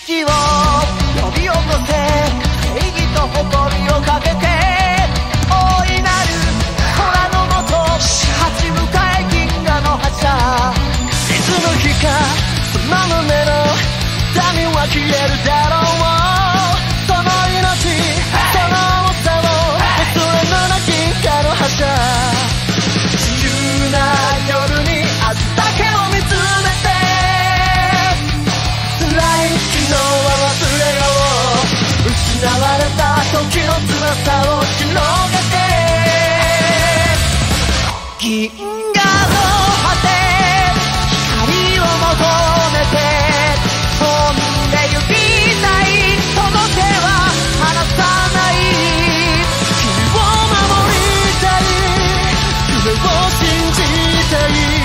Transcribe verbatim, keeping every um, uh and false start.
識を呼び起こせ、正義と誇りをかけて、大いなる空のもと立ち向かえ銀河の覇者。いつの日かその胸の痛みは消えるだろう。その命その重さを忘れぬな銀河の覇者。自由な夜に明日だけを見つめて、辛い昨日は忘れよう。失われた時の辛さを広げて、銀河の果て光を求めて飛んでゆきたい。その手は離さない。君を守りたい。夢を信じたい。